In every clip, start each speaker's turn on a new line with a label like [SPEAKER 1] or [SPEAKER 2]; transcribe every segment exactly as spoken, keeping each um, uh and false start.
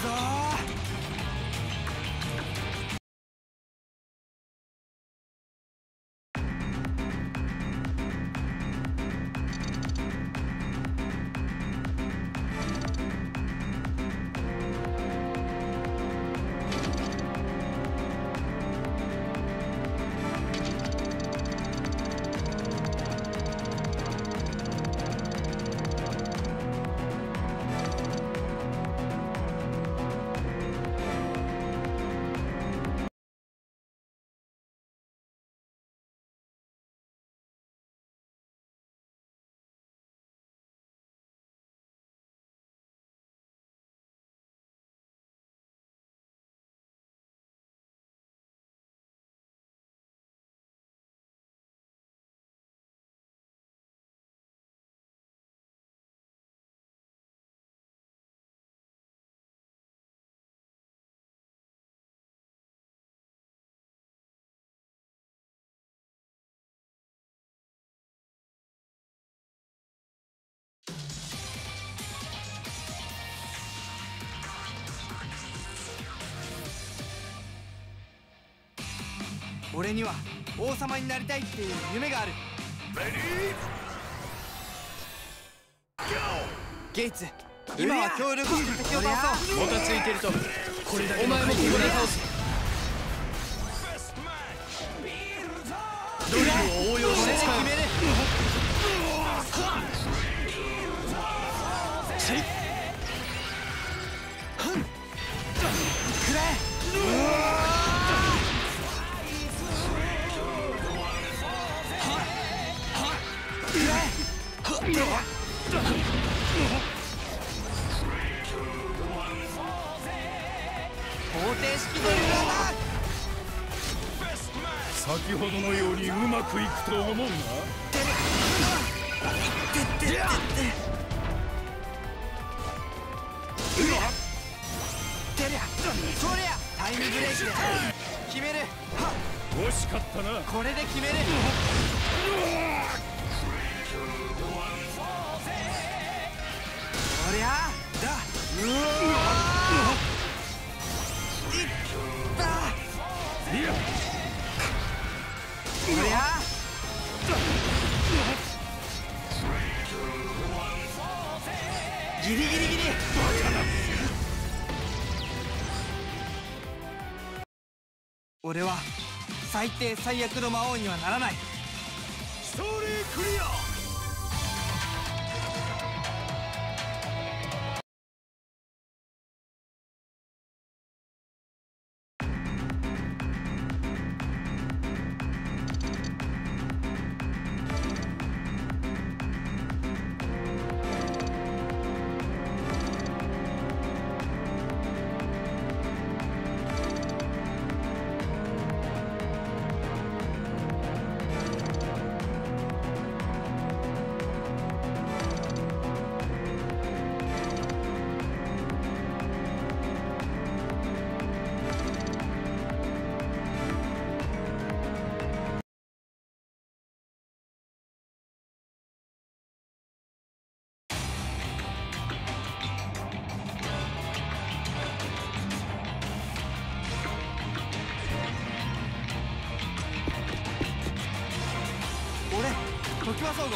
[SPEAKER 1] ぞ俺には王様になりたいっていう夢がある。ゲイツ、今は協力して敵を倒そう。
[SPEAKER 2] もたついてるとこれだけお前もここで倒す。ドリルを応用して使う。決める。シェイくらえ。方程式ドリルだ。 先ほどのようにうまくいくと思うな。そりゃタイムブレーキで決める。 惜しかったな。
[SPEAKER 1] これで決める。そりゃだ。うわいったいやそりゃギリギリギリ。俺は最低最悪の魔王にはならない。
[SPEAKER 2] ストーリークリア。
[SPEAKER 1] 常盤総合。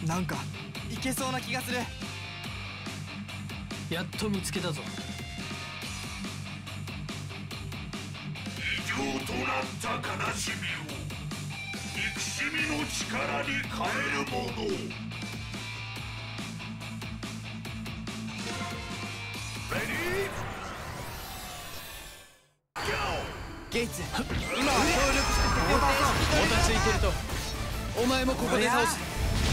[SPEAKER 1] なんかいけそうな気がする。
[SPEAKER 3] やっと見つけたぞ。
[SPEAKER 4] 異常となった悲しみを憎しみの力に変えるもの。レディー
[SPEAKER 1] ゲイツ、今は協力して敵を倒そう。
[SPEAKER 3] もたついてるとお前もここで倒す。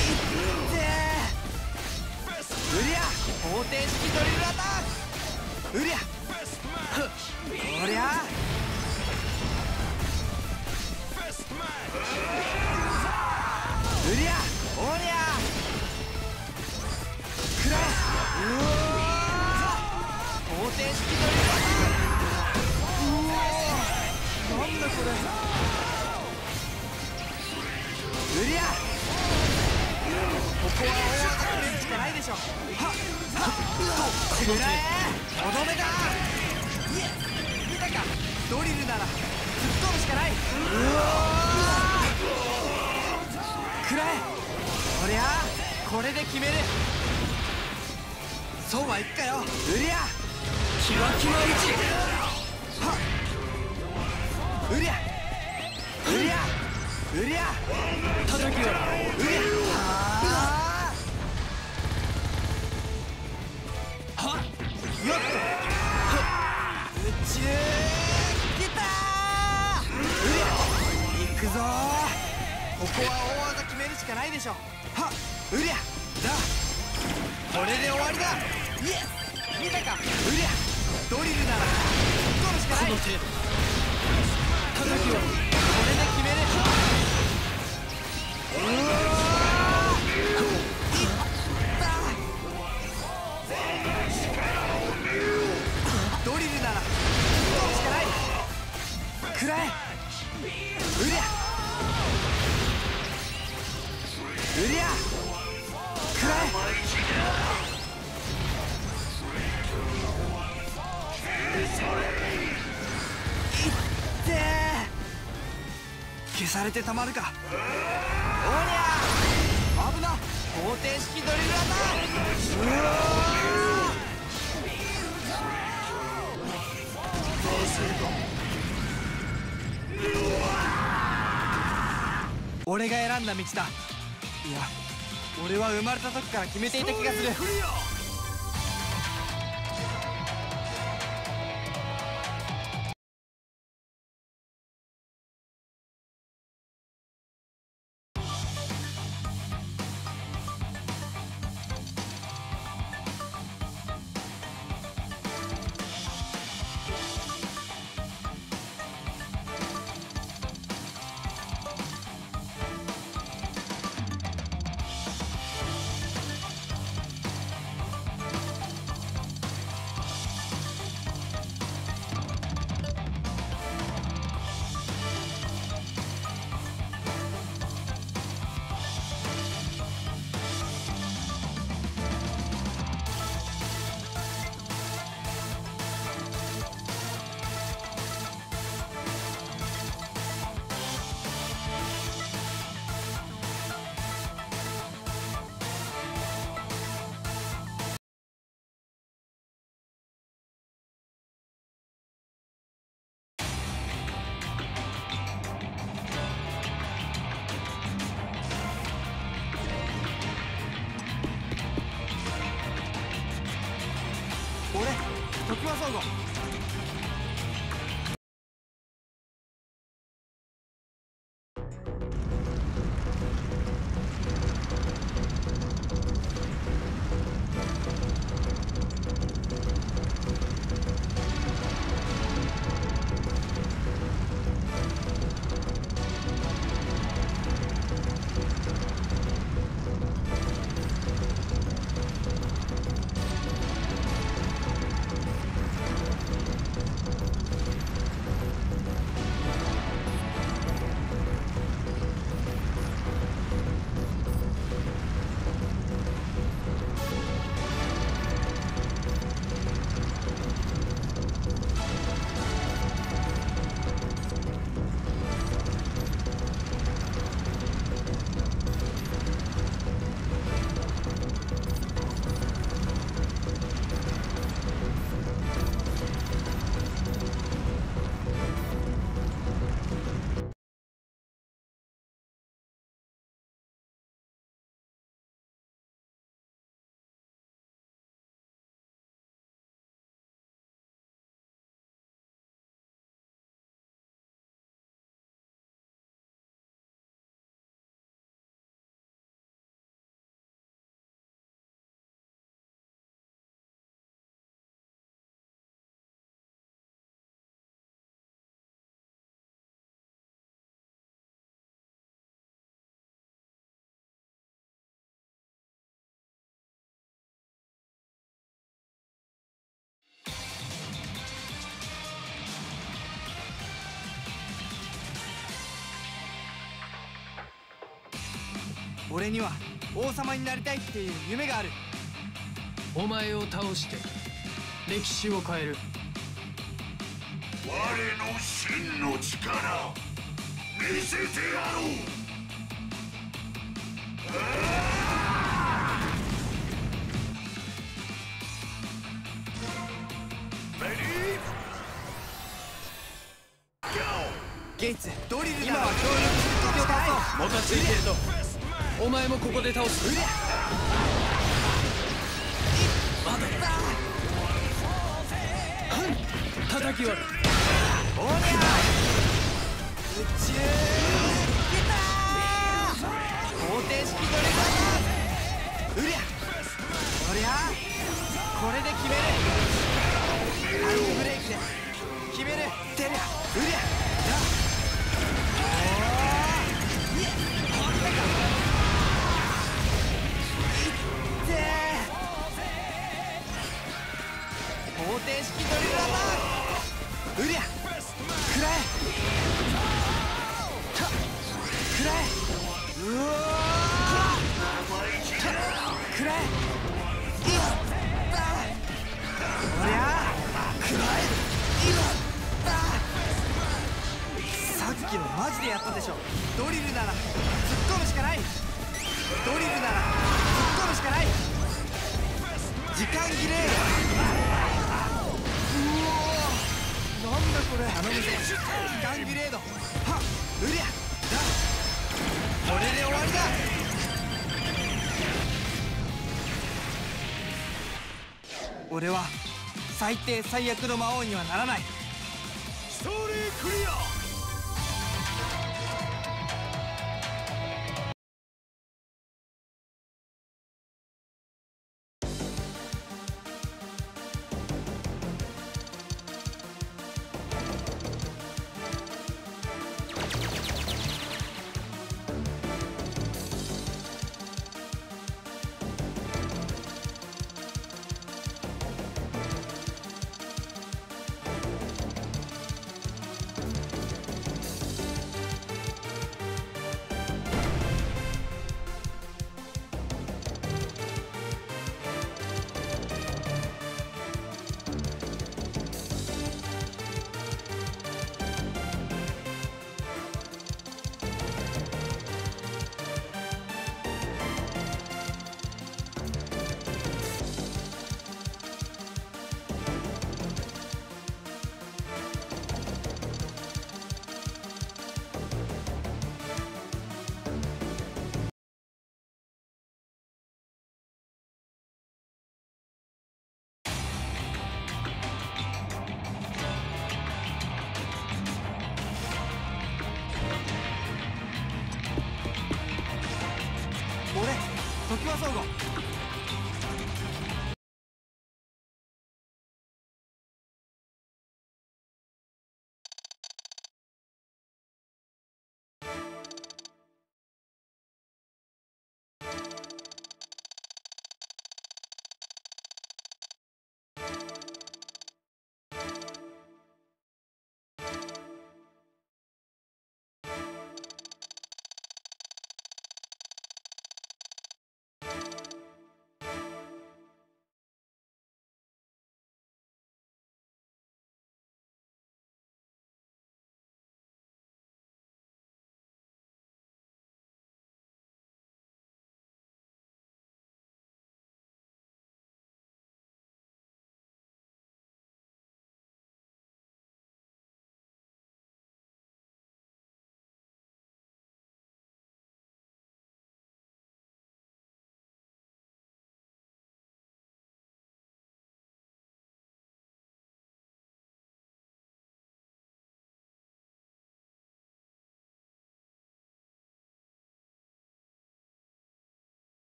[SPEAKER 1] うりゃ方程式ドリルアタック。うりゃおりゃうりゃおりゃくらえ。うお方程式ドリルアタック。うおなんだこれ。うりゃここは大技決めるしかないでしょ。はっはっとくらえとどめだ。見たか、ドリルなら突っ込むしかない。うおくらえ。こりゃこれで決める。そうはいくかよ。うりゃキワキワ打ち。はっうりゃうりゃうりゃ
[SPEAKER 3] 叩きは
[SPEAKER 1] うりゃはあはっよっと宇宙来たー。うりゃ行くぞー。ここは大技決めるしかないでしょ。はっうりゃだこれで終わりだ。イエス見たか。うりゃドリルなら突っ込むしかない。
[SPEAKER 3] この程度叩きは
[SPEAKER 1] これで決める。うわーいったドリルなら突っ込むしかない。くらえうりゃうりゃくらえ。いってー消されてたまるか。おりゃ危な方程式ドリルアタック。うわ俺が選んだ道だ。いや俺は生まれた時から決めていた気がする。俺時は総合。 俺には王様になりたいっていう夢がある。
[SPEAKER 3] お前を倒して歴史を変える。
[SPEAKER 4] 我の真の力見せてやろう。
[SPEAKER 1] ゲイツ、ドリル今は協力する時を倒そう。
[SPEAKER 3] もたついてるとお前もここで倒す。まだ叩き割る。
[SPEAKER 1] おりゃ宇宙ゲター方程式ドリルだ。うりゃおりゃこれで決める。タイムブレイクで決める。てりゃうりゃ方程式ドリルだ。うりゃくらえくらえうおーくらえいったおりゃくらえいったさっきのマジでやったでしょ。ドリルなら突っ込むしかない。ドリルなら突っ込むしかない。時間切れ。なんだこれ。頼むぜ時間グレード。はっうりゃだこれで終わりだ。俺は最低最悪の魔王にはならない。
[SPEAKER 2] ストーリークリア。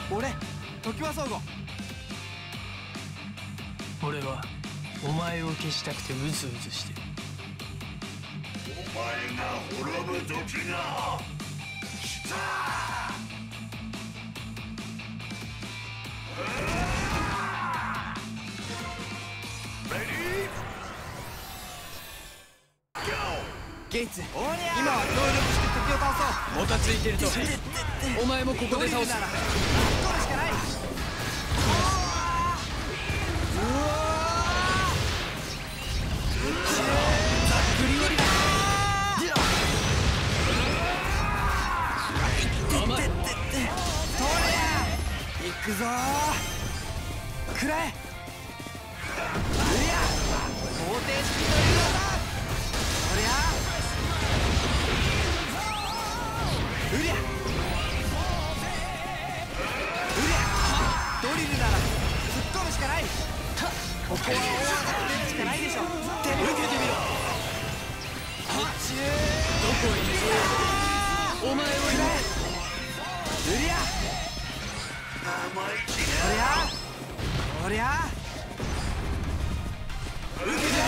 [SPEAKER 1] 俺常盤相互。
[SPEAKER 3] 俺はお前を消したくてうずうずしてる。
[SPEAKER 4] お前が滅ぶ時が来た。
[SPEAKER 1] ゲイツ、今は協力して敵を倒そう。
[SPEAKER 3] もたついてるとお前もここで倒す。
[SPEAKER 1] なら取るしかない。うわざっくり寄りだ。
[SPEAKER 3] 甘い。
[SPEAKER 1] 取れや。行くぞー。食らえ。うりゃ方程式ドリルだ。そりゃうりゃうりゃドリルなら突っ込むしかない。ここは大技決めるしかないでしょ。受けてみろ。はっちゅー
[SPEAKER 3] どこへ行く。お前を
[SPEAKER 1] うりゃそりゃそりゃ受けてみろ。おりゃ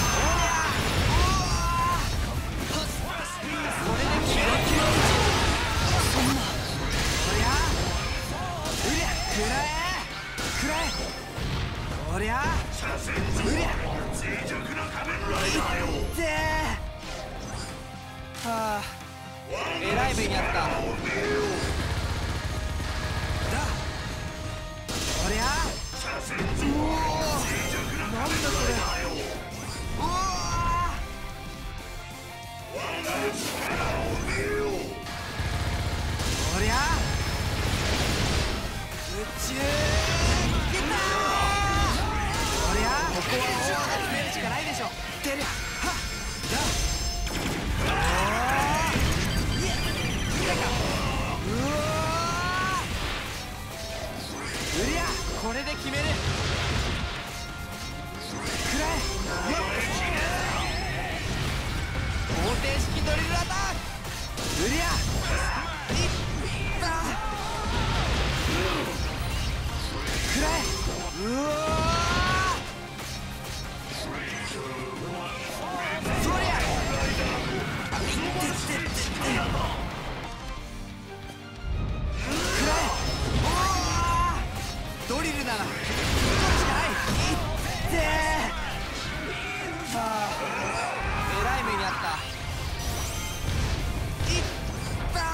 [SPEAKER 1] これでキラキラそんなそりゃうりゃ食らえ食らえおりゃうりゃ
[SPEAKER 4] 脆弱な仮面ライダーよ。
[SPEAKER 1] ってーはあえらい目にあった。だおりゃうおーなんだそれ。うわおりゃ宇宙いけたー。おりゃここは大技決めるしかないでしょ。てりゃはっだおーいえいやかうわーうりゃこれで決める。くらえよっ方程式ドリルアタック。うりゃいったくらえうおーそりゃいってってってってくらえおードリルならこれしかない。いってーはあえらい目にあった。いった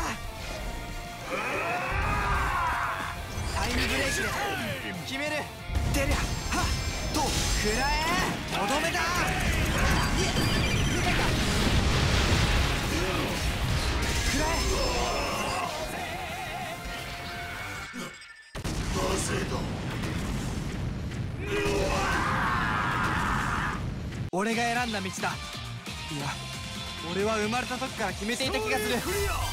[SPEAKER 1] タイムブレーキで決める。てりゃはっとくらえとどめだ。いえ出たかくらえ
[SPEAKER 4] なぜだ。
[SPEAKER 1] 俺が選んだ道だ。いや俺は生まれた時から決めていた気がする。